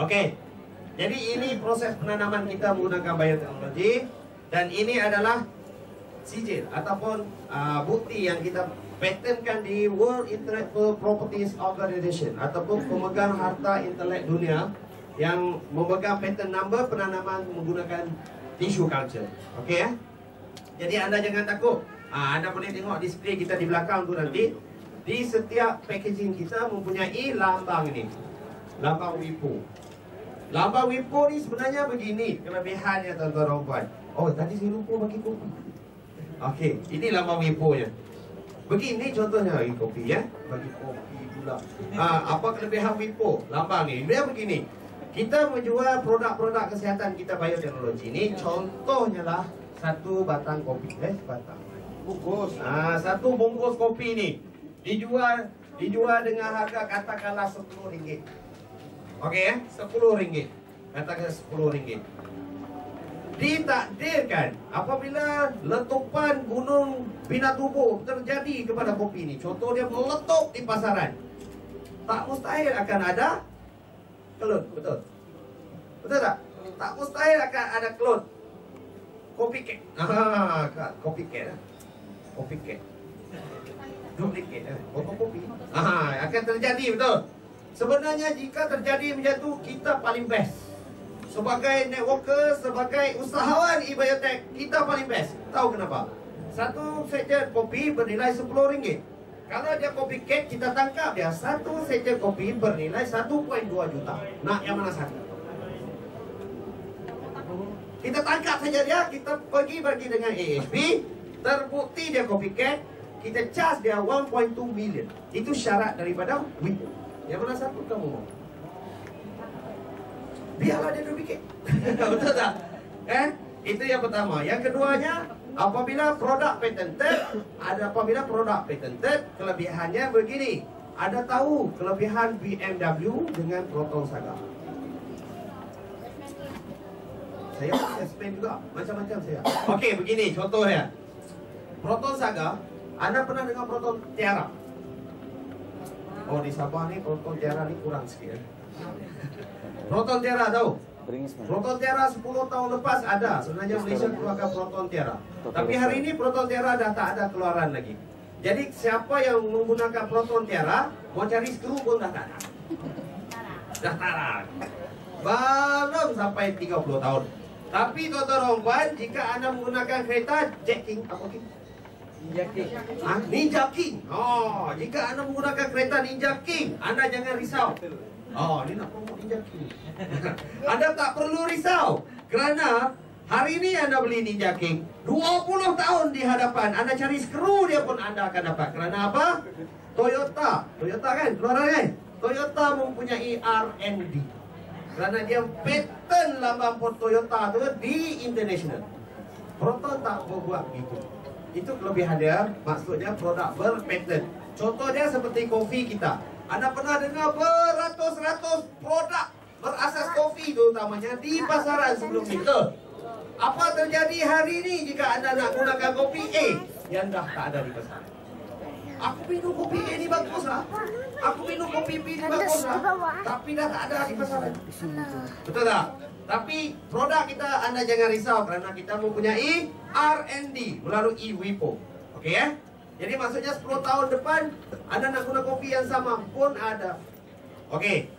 Okey. Jadi ini proses penanaman kita menggunakan bioteknologi, dan ini adalah sijil ataupun bukti yang kita patentkan di World Intellectual Properties Organization ataupun pemegang harta intelek dunia yang memegang patent number penanaman menggunakan tissue culture. Okey ya. Jadi anda jangan takut. Anda boleh tengok display kita di belakang tu nanti. Di setiap packaging kita mempunyai lambang ini. Lambang WIPO. Lambang WIPO ni sebenarnya begini kelebihannya tuan-tuan dan puan. Oh, tadi saya lupa bagi kopi. Okey, ini lambang WIPO-nya. Begini contohnya bagi kopi ya. Bagi kopi pula. Apa kelebihan WIPO? Lambang ni. Dia begini. Kita menjual produk-produk kesihatan kita bioteknologi ni, contohnya lah satu batang kopi. Batang. Bungkus. Satu bungkus kopi ni dijual dengan harga katakanlah RM10. Okey ya, RM10. Katakan RM10. Ditakdirkan apabila letupan gunung Pinatubo terjadi kepada kopi ini, contoh dia meletup di pasaran, tak mustahil akan ada kelut. Betul? Betul tak? Tak mustahil akan ada kelut. Copycat. Copycat. Copycat. Duplicate. Fotokopi. Akan terjadi, betul? Sebenarnya jika terjadi macam tu, kita paling best. Sebagai networker, sebagai usahawan e-biotech, kita paling best. Tahu kenapa? Satu sejen kopi bernilai RM10. Kalau dia copycat, kita tangkap dia. Satu sejen kopi bernilai 1.2 juta. Nak yang mana satu? Kita tangkap saja dia, kita pergi bagi dengan AHP, terbukti dia copycat, kita charge dia 1.2 million. Itu syarat daripada WIPO. Yang mana satu kamu mau? Biarlah dia duplicate. Betul tak? Itu yang pertama. Yang keduanya, apabila produk patented, kelebihannya begini. Ada tahu kelebihan BMW dengan Proton Saga? Saya explain juga macam-macam saya. Okey, begini contohnya. Proton Saga, anda pernah dengar Proton Tiara? Oh, di Sabah ni Proton Tiara ni kurang sikit. Proton Tiara tahu? Proton Tiara 10 tahun lepas ada. Sebenarnya Malaysia keluarkan Proton Tiara. Tapi hari ini Proton Tiara dah tak ada keluaran lagi. Jadi siapa yang menggunakan Proton Tiara, mau cari skru pun dah tak ada. Dah tarak. Belum sampai 30 tahun. Tapi tuan-tuan puan, jika anda menggunakan kereta Jet King, apa King? Ninja King. Ninja King. Oh, jika anda menggunakan kereta Ninja King, anda jangan risau. Oh, ni nak promote Ninja King. Anda tak perlu risau. Kerana hari ini anda beli Ninja King, 20 tahun di hadapan, anda cari skru dia pun anda akan dapat. Kerana apa? Toyota kan? Keluaran kan? Toyota mempunyai R&D. Kerana dia patent lambang Toyota tu di international. Proton tak berbuat begitu. Itu kelebihan dia. Maksudnya produk berpatent. Contoh dia seperti kopi kita. Anda pernah dengar beratus-ratus produk berasas kopi terutamanya di pasaran sebelum itu. Apa terjadi hari ini jika anda nak gunakan kopi A yang dah tak ada di pasaran? Aku minum kopi A ni bagus lah. Aku minum kopi B ni bagus lah. Tapi dah tak ada di pasaran. Betul tak? Tapi produk kita anda jangan risau kerana kita mempunyai R&D melalui WIPO. Okey ya? Jadi maksudnya 10 tahun depan anda nak guna kopi yang sama pun ada. Okey.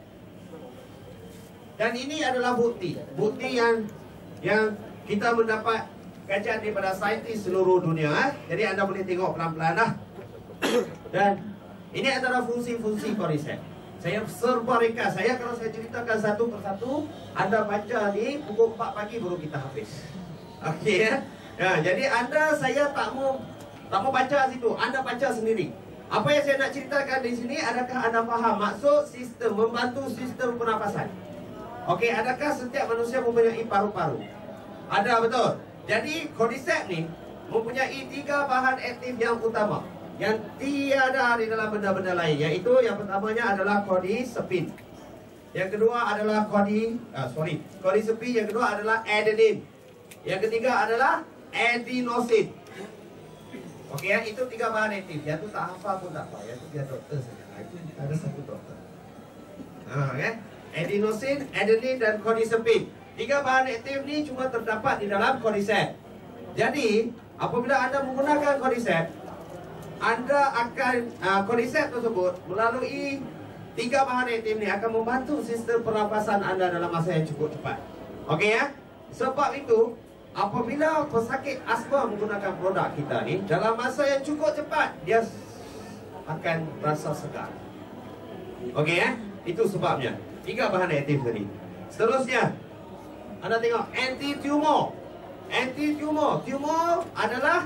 Dan ini adalah bukti. Bukti yang kita mendapat kajian daripada saintis seluruh dunia. Jadi anda boleh tengok pelan-pelan lah. Dan ini adalah fungsi-fungsi koriset. Saya serba ringkas. Kalau saya ceritakan satu persatu, anda baca ni pukul 4 pagi baru kita habis. Okey ya. Jadi saya tak mau baca situ. Anda baca sendiri. Apa yang saya nak ceritakan di sini, adakah anda faham maksud sistem membantu sistem pernafasan? Okey, adakah setiap manusia mempunyai paru-paru? Ada, betul. Jadi cordyceps ni mempunyai 3 bahan aktif yang utama yang tiada di dalam benda-benda lain, iaitu yang pertamanya adalah cordycepin. Yang kedua adalah cordycepin, yang kedua adalah adenine. Yang ketiga adalah adenosine. Okey ya, itu 3 bahan aktif. Yang tu tak hafal pun tak apa, yang tu biar doktor saja. Itu ada satu doktor. Okay? Adenosine, adenine dan cordyceps. 3 bahan aktif ni cuma terdapat di dalam cordyceps. Jadi, apabila anda menggunakan cordyceps, anda akan cordyceps tersebut melalui 3 bahan aktif ni akan membantu sistem pernafasan anda dalam masa yang cukup cepat. Okey ya? Sebab itu, apabila pesakit asma menggunakan produk kita ni, dalam masa yang cukup cepat dia akan rasa segar. Okey ya? Itu sebabnya 3 bahan aktif tadi. Seterusnya, anda tengok anti-tumor. Anti-tumor. Tumor adalah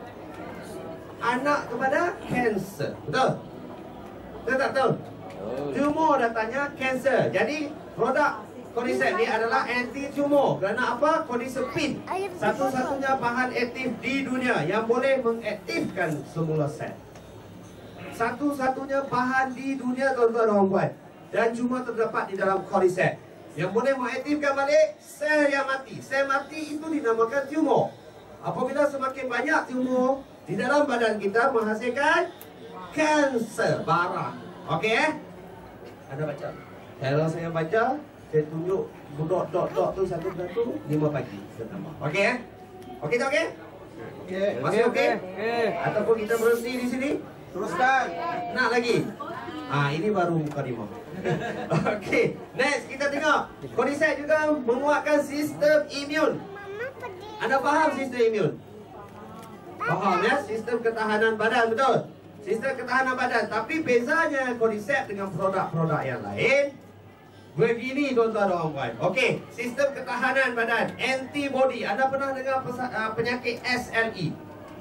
anak kepada kanser. Betul? Betul tak betul? Tumor datanya kanser. Jadi produk cordyceps ni adalah anti-tumor. Kerana apa? Cordyceps satu-satunya bahan aktif di dunia yang boleh mengaktifkan semula sel. Satu-satunya bahan di dunia, tuan-tuan dan puan, dan cuma terdapat di dalam cordyceps yang boleh mengaktifkan balik sel yang mati. Sel mati itu dinamakan tumor. Apabila semakin banyak tumor di dalam badan kita menghasilkan kanser barang. Okey Anda baca. Kalau saya baca, saya tunjuk dot tu satu persatu 5 pagi saya tambah. Okey Okey tak okey? Okey. Masih okey? Ataupun kita berhenti di sini? Teruskan. Nak lagi? Ini baru mukadimah. Okey, next kita tengok. Cordyceps juga menguatkan sistem imun. Anda faham sistem imun? Faham ya? Sistem ketahanan badan, betul? Sistem ketahanan badan. Tapi bezanya cordyceps dengan produk-produk yang lain begini, tuan-tuan dan puan. Okey, sistem ketahanan badan, antibody. Anda pernah dengar penyakit SLE?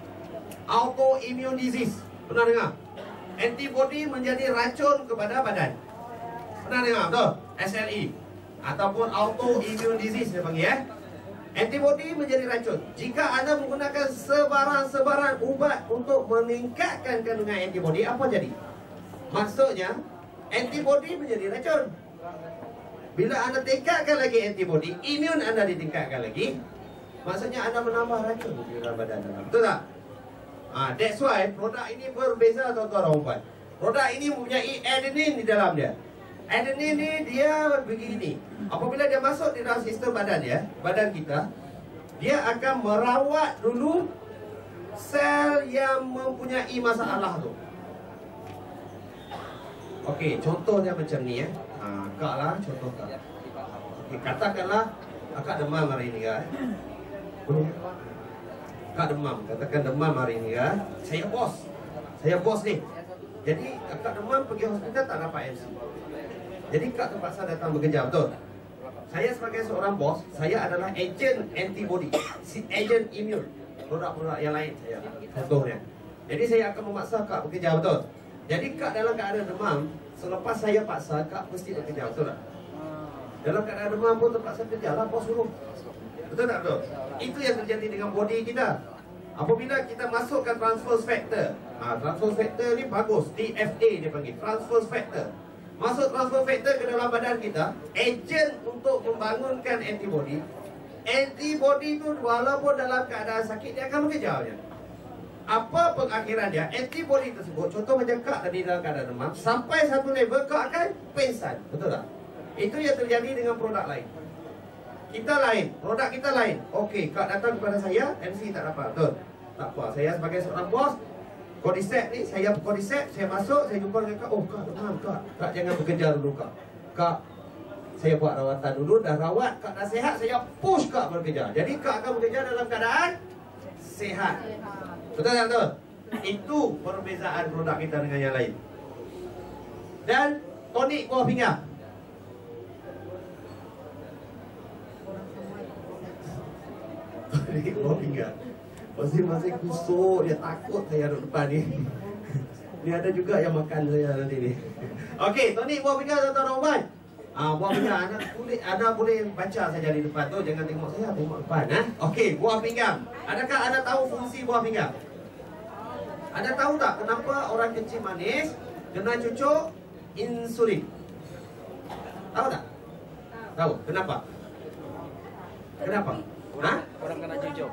Autoimmune disease. Pernah dengar? Antibody menjadi racun kepada badan. Pernah dengar betul? SLE ataupun autoimmune disease dia panggil Antibody menjadi racun. Jika anda menggunakan sebarang ubat untuk meningkatkan kandungan antibody, apa jadi? Maksudnya antibody menjadi racun. Bila anda tingkatkan lagi antibody, imun anda ditingkatkan lagi, maksudnya anda menambah racun di dalam badan anda. Betul tak? That's why produk ini berbeza, tuan-tuan dan puan. Produk ini mempunyai adenine di dalam dia. Adenine ni dia begini. Apabila dia masuk di dalam sistem badan dia, badan kita, dia akan merawat dulu sel yang mempunyai masalah tu. Okey, contohnya macam ni Kak lah, contoh Kak. Okey, katakanlah Kak demam hari ni Kak demam, katakan demam hari ni Saya bos ni. Jadi Kak demam pergi hospital tak dapat MC. Jadi Kak terpaksa datang bekerja, betul? Saya sebagai seorang bos, saya adalah ejen antibody, ejen imun, produk-produk yang lain saya, contohnya. Jadi saya akan memaksa Kak bekerja, betul? Jadi Kak dalam keadaan demam, selepas saya paksa, Kak mesti bekerja, betul tak? Dalam keadaan demam pun terpaksa kerja lah, bos suruh. Betul tak betul? Itu yang terjadi dengan body kita. Apabila kita masukkan transfer factor, transfer factor ni bagus, TFA dia panggil, transfer factor. Masuk transfer factor ke dalam badan kita, ejen untuk membangunkan antibody. Antibody tu walaupun dalam keadaan sakit, dia akan bekerja je. Apa pengakhiran dia? Antibody tersebut, contoh macam Kak tadi dalam keadaan demam, sampai satu level Kak akan pingsan. Betul tak? Itu yang terjadi dengan produk lain. Kita lain, produk kita lain. Okey, Kak datang kepada saya, MC tak dapat, betul? Tak apa, saya sebagai seorang bos, cordyceps ni, saya masuk, saya jumpa dengan Kak. Oh Kak, demam Kak. Kak jangan bekerja dulu Kak. Kak, saya buat rawatan dulu, dah rawat, Kak dah sihat, saya push Kak bekerja. Jadi Kak akan bekerja dalam keadaan sihat. Betul tak betul? Itu perbezaan produk kita dengan yang lain. Dan tonik buah pinggang. Tonik buah pinggang. Masing-masing kusuk, dia takut saya duduk depan ni. Ni ada juga yang makan saya nanti ni. Okey, tonik buah pinggang, tuan-tuan dan buah pinggang, anda boleh baca saja di depan tu, jangan tengok saya, tengok depan. Okey, buah pinggang. Adakah anda tahu fungsi buah pinggang? Anda tahu tak kenapa orang kencing manis kena cucuk insulin? Tahu tak? Tahu. Kenapa? Kenapa? Orang kena cucuk.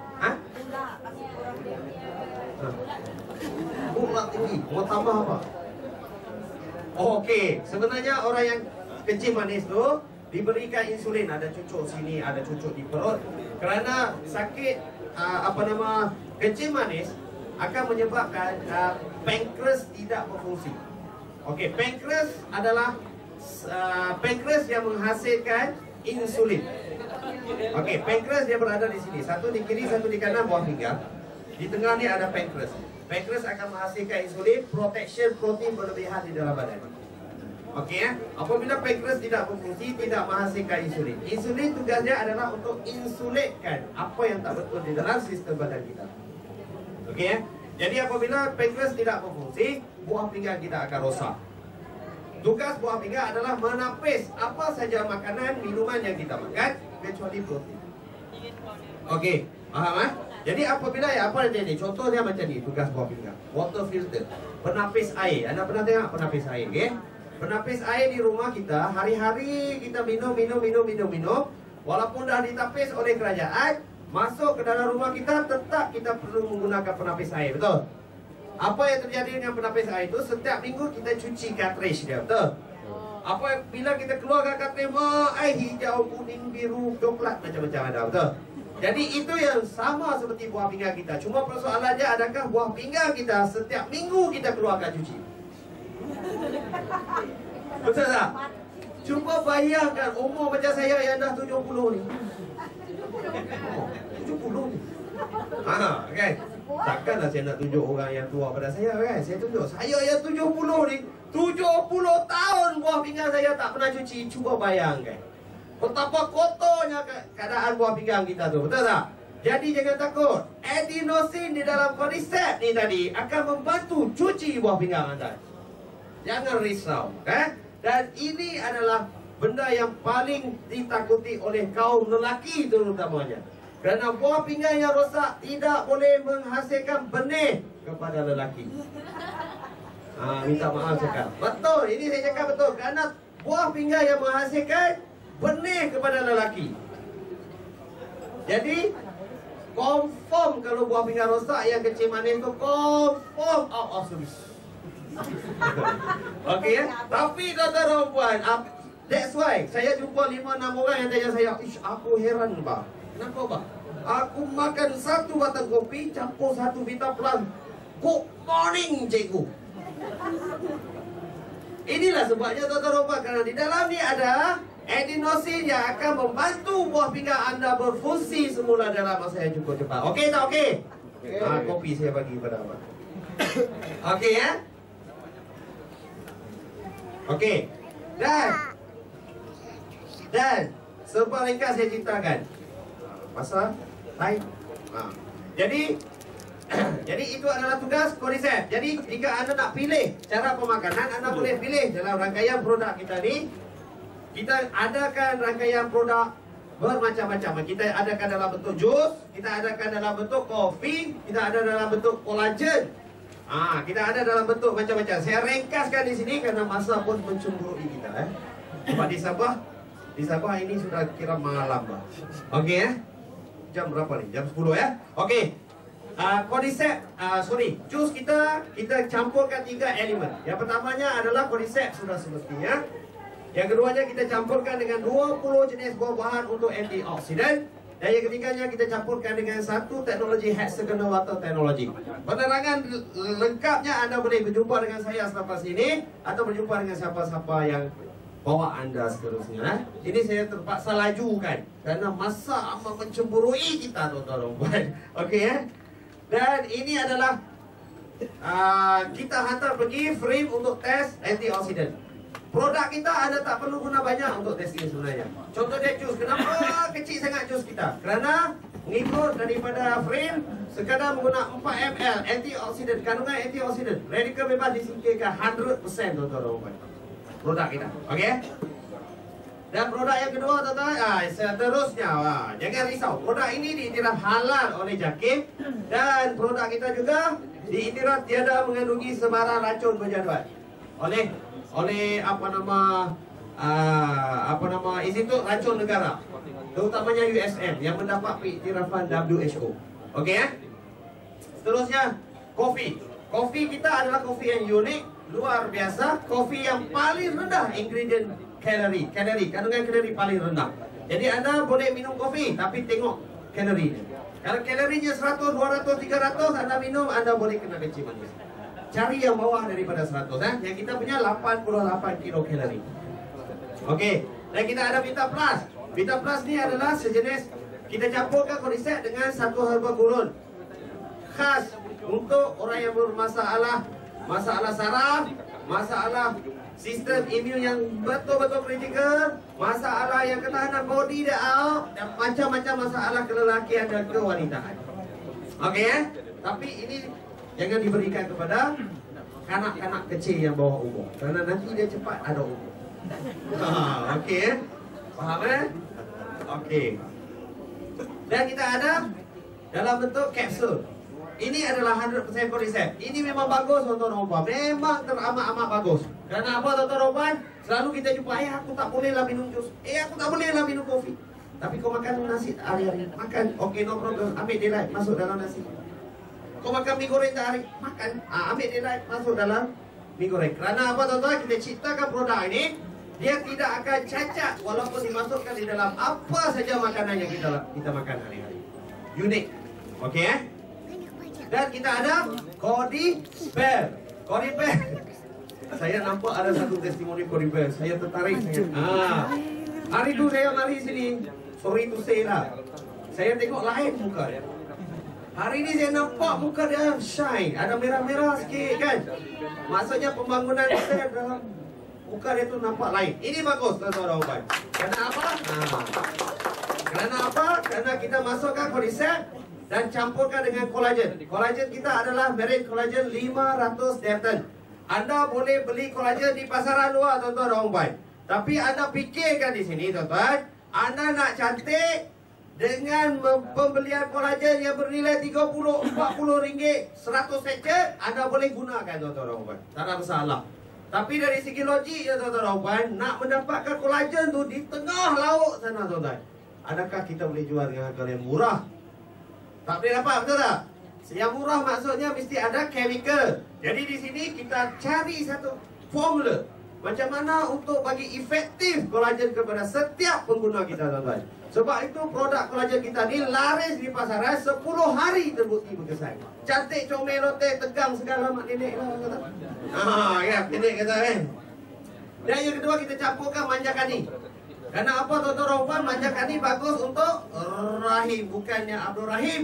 Gula tinggi. Mau tambah apa? Oh, okey. Sebenarnya orang yang kencing manis tu diberikan insulin, ada cucuk sini, ada cucuk di perut. Kerana sakit kencing manis akan menyebabkan pankreas tidak berfungsi. Okey, pankreas adalah pankreas yang menghasilkan insulin. Okey, pankreas dia berada di sini. Satu di kiri, satu di kanan buah pinggang. Di tengah ni ada pankreas. Pankreas akan menghasilkan insulin, protection protein berlebihan di dalam badan. Okey ya. Apabila pankreas tidak berfungsi, tidak menghasilkan insulin. Insulin tugasnya adalah untuk insulatkan apa yang tak betul di dalam sistem badan kita. Okey ya. Jadi apabila pankreas tidak berfungsi, buah pinggang kita akan rosak. Tugas buah pinggang adalah menapis apa saja makanan, minuman yang kita makan, kecuali protein. Okey, faham eh? Jadi apabila apa yang jadi? Contohnya macam ni, tugas buah pinggang. Water filter, penapis air. Anda pernah tengok penapis air, okey? Penapis air di rumah kita, hari-hari kita minum. Walaupun dah ditapis oleh kerajaan, masuk ke dalam rumah kita, tetap kita perlu menggunakan penapis air, betul? Apa yang terjadi dengan penapis air itu? Setiap minggu kita cuci cartridge dia, betul? Bila kita keluarkan cartridge, air hijau, kuning, biru, coklat, macam-macam ada, betul? Jadi itu yang sama seperti buah pinggang kita. Cuma persoalannya, adakah buah pinggang kita setiap minggu kita keluarkan cuci? Betul tak? Cuba bayangkan umur macam saya yang dah 70 ni. 70 ni. Okay. Takkanlah saya nak tunjuk orang yang tua pada saya kan? Saya tunjuk saya yang 70 ni, 70 tahun buah pinggang saya tak pernah cuci. Cuba bayangkan betapa kotornya keadaan buah pinggang kita tu, betul tak? Jadi jangan takut. Adenosine di dalam cordyceps ni tadi akan membantu cuci buah pinggang anda. Jangan risau, Dan ini adalah benda yang paling ditakuti oleh kaum lelaki terutamanya. Kerana buah pinggang yang rosak tidak boleh menghasilkan benih kepada lelaki. Minta maaf cakap. Betul, ini saya cakap betul. Kerana buah pinggang yang menghasilkan benih kepada lelaki. Jadi confirm kalau buah pinggang rosak yang kencing manis tu confirm out of service. Okey ya. Tapi tuan-tuan dan puan, that's why saya jumpa 5-6 orang yang tanya saya, aku heran bang. Kenapa bang? Aku makan satu batang kopi campur satu Vita Plus. Good morning cikgu. Inilah sebabnya tuan-tuan dan puan, kerana di dalam ni ada adenosine yang akan membantu buah pinggang anda berfungsi semula dalam masa yang cukup cepat. Okey tak okey? Kopi saya bagi pada abang. Okey ya? Okey. Dan sebab ringkas saya ceritakan pasal lain. Jadi itu adalah tugas cordyceps. Jadi jika anda nak pilih cara pemakanan, anda boleh pilih dalam rangkaian produk kita ni. Kita adakan rangkaian produk bermacam-macam. Kita adakan dalam bentuk jus, kita adakan dalam bentuk kopi, kita ada dalam bentuk kolagen. Kita ada dalam bentuk macam-macam. Saya ringkaskan di sini kerana masa pun mencemburui kita. Sebab di Sabah ini sudah kira malam. Okey ya. Jam berapa ni? Jam 10 ya. Okey. Cordyceps, jus kita campurkan 3 elemen. Yang pertamanya adalah cordyceps sudah semestinya. Yang keduanya kita campurkan dengan 20 jenis buah-buahan untuk antioksidan. Dan yang ketiganya kita campurkan dengan satu teknologi hexagonal water technology. Penerangan lengkapnya anda boleh berjumpa dengan saya selepas ini atau berjumpa dengan siapa-siapa yang bawa anda seterusnya. Ini saya terpaksa lajukan kerana masa amat mencemburui kita tuan-tuan. Okey ya. Dan ini adalah kita hantar pergi frame untuk test antioksidan. Produk kita anda tak perlu guna banyak untuk testing sebenarnya. Contoh dia jus. Kenapa kecil sangat jus kita? Kerana mengikut daripada frame sekadar menggunakan 4 ml antioksidan, kandungan antioksidan, radikal bebas disingkirkan 100% tuan-tuan. Produk kita. Okey? Dan produk yang kedua tuan-tuan, seterusnya, jangan risau. Produk ini diiktiraf halal oleh JAKIM dan produk kita juga diiktiraf tiada mengandungi sebarang racun berjadual oleh Institut Racun Negara, terutamanya USN yang mendapat pengiktirafan WHO. Okey ya? Seterusnya, kopi. Kopi kita adalah kopi yang unik, luar biasa. Kopi yang paling rendah ingredient kalori. Kandungan kalori paling rendah. Jadi anda boleh minum kopi, tapi tengok kalori. Kalau kalorinya 100, 200, 300, anda minum, anda boleh kena kencing manis. Cari yang bawah daripada 100. Yang kita punya 88 kilokalori. Okey. Dan kita ada Vita Plus. Vita Plus ni adalah sejenis, kita campurkan Cordyceps dengan satu herba gurun khas untuk orang yang bermasalah saraf, masalah sistem imun yang betul-betul kritikal, masalah yang ketahanan body dia out, dan macam-macam masalah kelelakian dan kewanitaan. Okey Tapi ini jangan diberikan kepada kanak-kanak kecil yang bawah umur, kerana nanti dia cepat ada umur. Okey Faham Okey. Dan kita ada dalam bentuk kapsul. Ini adalah 100% Cordyceps. Ini memang bagus tuan-tuan dan puan. Memang teramat-amat bagus. Kerana apa tuan-tuan dan puan? Selalu kita jumpa, aku tak bolehlah minum jus. Aku tak bolehlah minum kopi. Tapi kau makan nasi hari-hari. Makan, okey, no problem. Ambil daylight, masuk dalam nasi. Kau makan mie goreng sehari, makan. Ambil daylight, masuk dalam mie goreng. Kerana apa tuan-tuan? Kita ciptakan produk ini, dia tidak akan cacat walaupun dimasukkan di dalam apa saja makanan yang kita makan hari-hari. Unik. Okey Dan kita ada Cordyceps. Saya nampak ada satu testimoni Cordyceps. Saya tertarik sangat. Hari tu saya mari sini. Sorry to say lah. Saya tengok lain muka dia. Hari ni saya nampak muka dia shine. Ada merah-merah sikit kan. Maksudnya pembangunan sel dalam muka dia tu nampak lain. Ini bagus tuan-tuan dan puan. Kerana apa? Kerana apa? Kerana kita masukkan Cordyceps dan campurkan dengan kolagen. Kolagen kita adalah merek kolagen 500 Dalton. Anda boleh beli kolagen di pasaran luar tuan-tuan dan puan. Tapi anda fikirkan di sini tuan-tuan, anda nak cantik dengan pembelian kolagen yang bernilai 30, 40 ringgit, 100 secet, anda boleh gunakan tuan-tuan dan puan. Tak ada masalah. Tapi dari segi logik ya tuan-tuan dan puan, nak mendapatkan kolagen tu di tengah laut sana tuan-tuan. Adakah kita boleh jual dengan harga yang murah? Tak boleh dapat, betul tak? Yang murah maksudnya mesti ada chemical. Jadi di sini kita cari satu formula macam mana untuk bagi efektif kolagen kepada setiap pengguna kita tuan-tuan. Sebab itu produk kolagen kita ni laris di pasaran 10 hari terbukti berkesan. Cantik, comel, rotek, tegang segala mak nenek lah kata. Ya, nenek kata kan. Dan yang kedua kita campurkan manjakani. Kerana apa tuan-tuan dan puan, manjakani bagus untuk rahim, bukannya Abdul Rahim.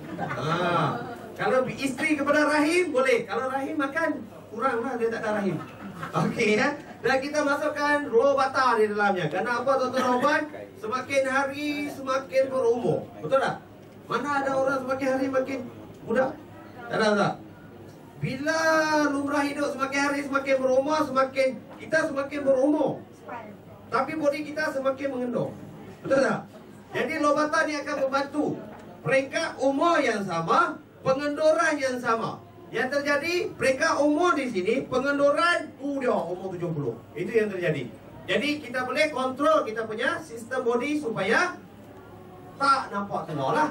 Kalau isteri kepada rahim boleh. Kalau rahim makan kuranglah, dia tak ada rahim. Okey Dan kita masukkan raw butter di dalamnya. Kerana apa tuan-tuan dan puan? Semakin hari semakin berumur. Betul tak? Mana ada orang semakin hari makin muda? Tak ada tak? Bila lumrah hidup semakin hari semakin berumur, kita semakin berumur. Tapi body kita semakin mengendor. Betul tak? Jadi raw butter ni akan membantu peringkat umur yang sama, pengendoran yang sama. Yang terjadi, peringkat umur di sini, pengendoran, dia umur 70. Itu yang terjadi. Jadi kita boleh kontrol kita punya sistem body supaya tak nampak tengok lah.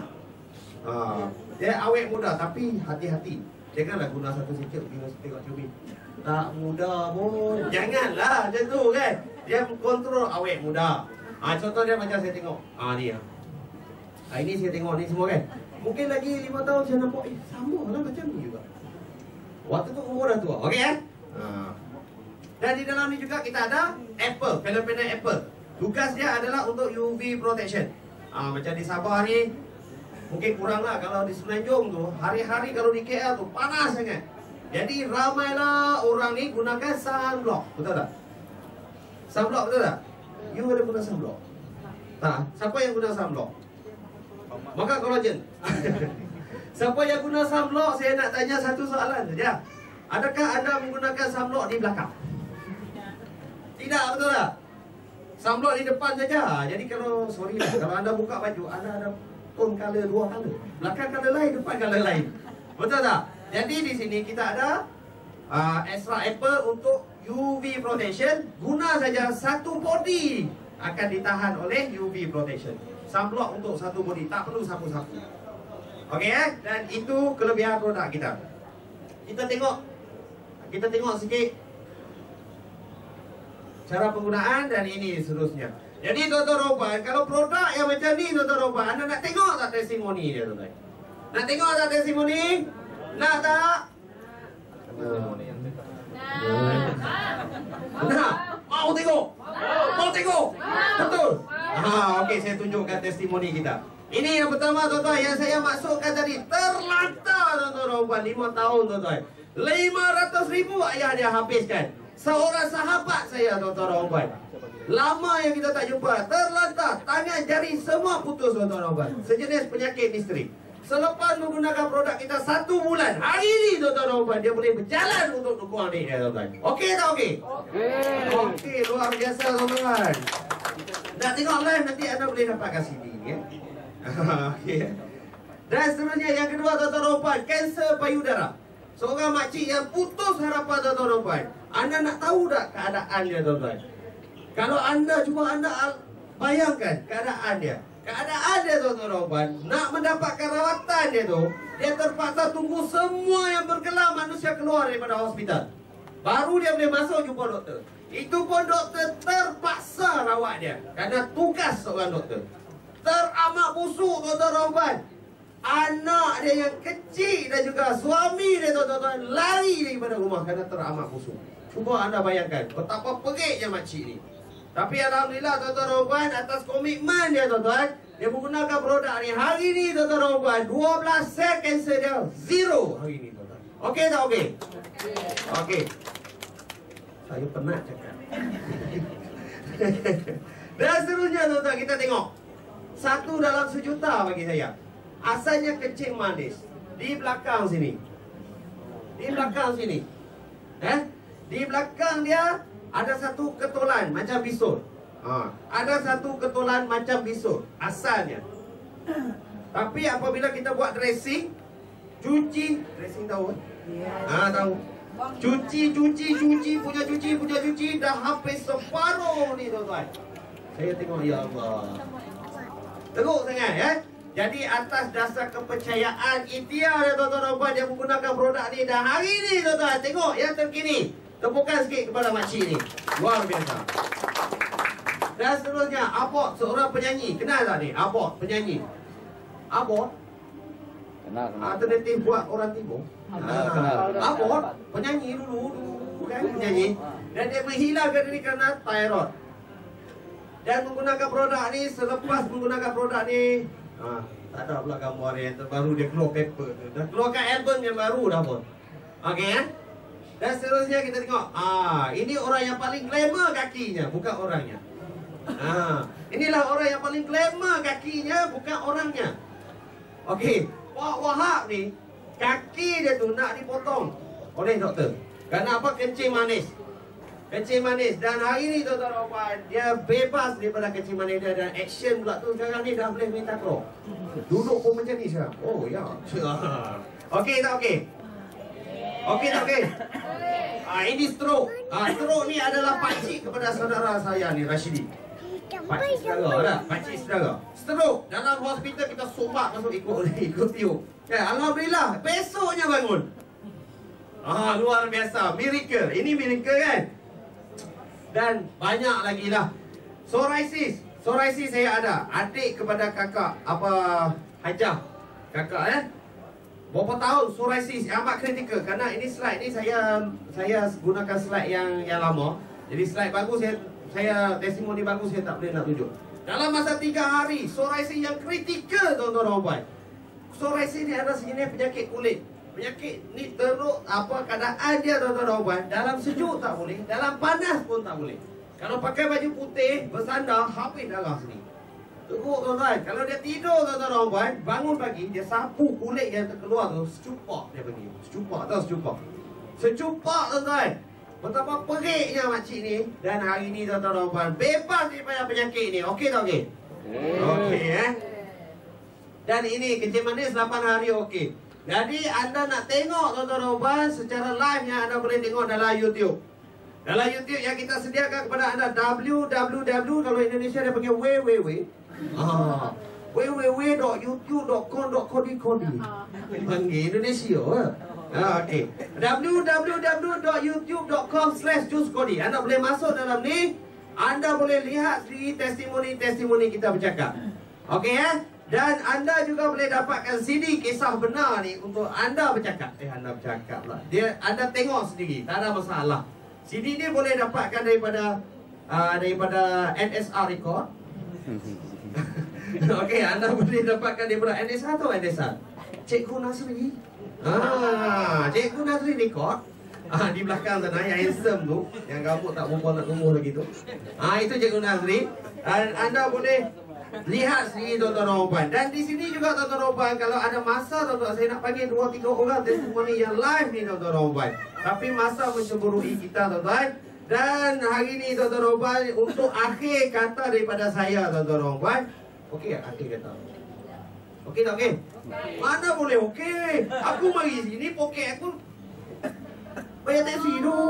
Dia awet muda, tapi hati-hati. Janganlah guna satu sikit bila tengok cermin. Tak muda pun. Janganlah macam tu kan. Dia kontrol awet muda. Contoh dia macam saya tengok. Ni ini saya tengok ni semua kan. Mungkin lagi 5 tahun saya nampak sama lah macam ni juga. Waktu tu umur dah tua. Okey Dan di dalam ni juga kita ada apple, Filipino apple. Tugas dia adalah untuk UV protection. Macam di Sabah ni mungkin kurang lah. Kalau di Semenanjung tu hari-hari kalau di KL tu panas sangat. Jadi ramailah orang ni gunakan sunblock. Betul tak? Sunblock betul tak? You ada guna sunblock? Tak? Siapa yang guna sunblock? Maka kolagen. Siapa yang guna sunblock, saya nak tanya satu soalan saja. Adakah anda menggunakan sunblock di belakang? Tidak, betul tak? Sunblock di depan saja. Jadi kalau, sorry lah, kalau anda buka baju, anda ada tone color 2 color. Belakang color lain, depan color lain. Betul tak? Jadi di sini kita ada extra apple untuk UV protection. Guna saja satu body akan ditahan oleh UV protection. Sunblock untuk satu body, tak perlu sapu-sapu. Okey Dan itu kelebihan produk kita. Kita tengok sikit cara penggunaan dan ini seterusnya. Jadi tuan-tuan Roban, kalau produk yang macam ni tuan-tuan Roban, anda nak tengok tak testimoni dia tuan-tuan? Nak tengok tak testimoni? Nak tak? Nak? Mau tengok? Mau tengok? Betul? Okey, saya tunjukkan testimoni kita. Ini yang pertama tuan-tuan, yang saya maksudkan tadi. Terlantar tuan-tuan Roban, 5 tahun tuan-tuan. 500,000 ayah dia habiskan. Seorang sahabat saya tuan-tuan Roban, lama yang kita tak jumpa, terlantar, tangan jari semua putus tuan-tuan Roban. Sejenis penyakit misteri. Selepas menggunakan produk kita 1 bulan, hari ini tuan-tuan Roban, dia boleh berjalan untuk dukung adik dia tuan-tuan. Okey tak okey? Okey, luar biasa tuan-tuan. Nak tengok live nanti anda boleh dapatkan CD ni ya. Okey. Dan seterusnya yang kedua tuan-tuan Roban, kanser payudara. Seorang makcik yang putus harapan tuan-tuan Roban. Anda nak tahu tak keadaan dia tuan-tuan? Kalau anda cuba bayangkan keadaan dia. Keadaan dia tuan-tuan Roban, nak mendapatkan rawatan dia tu, dia terpaksa tunggu semua yang bergelar manusia keluar daripada hospital. Baru dia boleh masuk jumpa doktor. Itu pun doktor terpaksa rawat dia kerana tugas seorang doktor. Teramat busuk tuan-tuan Roban. Anak dia yang kecil dan juga suami dia tuan-tuan lari daripada rumah kerana teramat busuk. Cuba anda bayangkan betapa periknya makcik ni. Tapi alhamdulillah tuan-tuan Roban, atas komitmen dia tuan-tuan, dia menggunakan produk ni. Hari ni tuan-tuan Roban, 12 sel kanser dia zero hari ni tuan-tuan. Okey tak okey? Okey. Saya penat cakap. Dan seterusnya tuan-tuan, kita tengok. 1 dalam sejuta bagi saya. Asalnya kencing manis. Di belakang sini. Di belakang sini. Di belakang dia ada satu ketulan macam bisul. Ada satu ketulan macam bisul asalnya. Tapi apabila kita buat dressing, cuci, dressing tahu? Tahu. Cuci punya cuci dah hampir separuh ni tuan-tuan. Saya tengok ya Allah. Teruk sangat ya. Jadi atas dasar kepercayaan ikhtiar dia tuan-tuan Roban, dia menggunakan produk ni. Dan hari ni tuan-tuan, tengok yang terkini. Tepukan sikit kepada makcik ni. Luar biasa. Dan seterusnya, Abot, seorang penyanyi. Kenal tak ni? Abot, penyanyi. Abot? Kenal. Alternatif buat orang Timur. Kenal. Abot, penyanyi dulu kan, penyanyi. Dan dia menghilangkan diri kerana thyroid. Dan menggunakan produk ni, selepas menggunakan produk ni, tak ada pula gambar yang terbaru, dia keluar paper tu. Dah keluarkan album yang baru dah pun. Okey Dan seterusnya kita tengok. Ini orang yang paling glamour kakinya, bukan orangnya. Inilah orang yang paling glamour kakinya, bukan orangnya. Okey, Pak Wahab ni, kaki dia tu nak dipotong oleh doktor. Kerana apa? Kencing manis. Kencing manis. Dan hari ni tuan-tuan Roban, dia bebas daripada kencing manis dia. Dan action pula tu sekarang ni dah boleh minta keluar. Duduk pun macam ni sekarang. Oh ya. Okey tak okey? Okey tak okey? Ini stroke. Stroke ni adalah pakcik kepada saudara saya ni, Rashidi. Pakcik saudara lah. Pakcik saudara. Stroke. Dalam hospital kita sobat masuk ikut tiup. Alhamdulillah. Besoknya bangun. Luar biasa. Miracle. Ini miracle kan? Dan banyak lagi lah. Psoriasis. Psoriasis saya ada. Adik kepada kakak. Hajah. Kakak berapa tahun psoriasis amat kritikal. Kerana ini slide ni saya gunakan slide yang lama. Jadi slide bagus saya testimoni bagus saya tak boleh nak tunjuk. Dalam masa 3 hari psoriasis yang kritikal tuan-tuan Roban. Psoriasis ni adalah sejenis penyakit kulit. Penyakit ni teruk keadaan dia tuan-tuan Roban. Dalam sejuk tak boleh, dalam panas pun tak boleh. Kalau pakai baju putih bersandar habis darah sini. Teruk tuan-tuan. Kalau dia tidur tuan-tuan Roban, bangun pagi dia sapu kulit yang terkeluar tu, secupak dia pergi. Secupak tau secupak. Secupak tuan-tuan. Betapa periknya makcik ni. Dan hari ni tuan-tuan Roban bebas daripada penyakit ni. Okey tak okey? Okey Dan ini kencing manis 8 hari okey. Jadi anda nak tengok tuan-tuan Roban secara live yang anda boleh tengok dalam YouTube. Dalam YouTube yang kita sediakan kepada anda www, kalau Indonesia dia panggil www. www.youtube.com.kodi. Panggil Indonesia. Okey. www.youtube.com/juskodi. Anda boleh masuk dalam ni. Anda boleh lihat sendiri testimoni-testimoni kita bercakap. Okey ya. Dan anda juga boleh dapatkan CD kisah benar ni untuk anda bercakap. Anda bercakap lah. Anda tengok sendiri, tak ada masalah. CD ni boleh dapatkan daripada NSR Record. Okey, anda boleh dapatkan daripada NSR atau NSR? Cikgu Nasri. Cikgu Nasri Record. Di belakang sana yang handsome tu, yang rambut tak berubah nak tumbuh lagi tu. Itu Cikgu Nasri. Anda boleh lihat sendiri tuan-tuan dan puan. Dan di sini juga tuan-tuan dan puan, kalau ada masa tuan-tuan, saya nak panggil 2-3 orang testimoni yang live ni tuan-tuan dan puan. Tapi masa mencemburui kita tuan-tuan. Dan hari ni tuan-tuan dan puan, untuk akhir kata daripada saya tuan-tuan dan puan. Okey tak akhir kata? Okey tak okey? Mana boleh okey? Aku mari sini poket aku bayar taksi tu.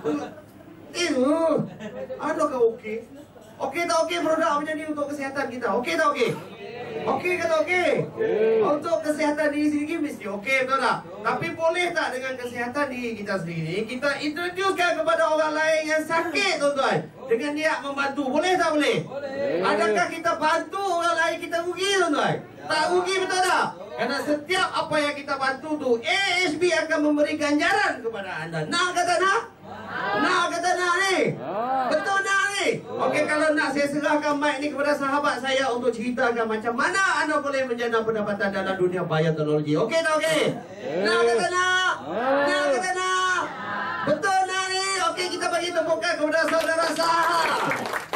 Adakah okey? Okey tak okey produk macam ni untuk kesihatan kita? Okey tak okey? Okey ke tak okey? Untuk kesihatan diri sendiri mesti okey, betul tak? Tapi boleh tak dengan kesihatan diri kita sendiri, kita introducekan kepada orang lain yang sakit tuan-tuan, dengan niat membantu? Boleh tak boleh? Adakah kita bantu orang lain kita rugi tuan-tuan? Tak rugi, betul tak? Kerana setiap apa yang kita bantu tu, AHB akan memberi ganjaran kepada anda. Nak kata nak? Nak kata nak ni? Betul nak ni? Okey, kalau nak saya serahkan mic ni kepada sahabat saya untuk ceritakan macam mana anda boleh menjana pendapatan dalam dunia bioteknologi. Okey tak okey? Nak kata nak? Nak kata nak? Betul nak ni? Okey, kita bagi tepukan kepada saudara Sahab.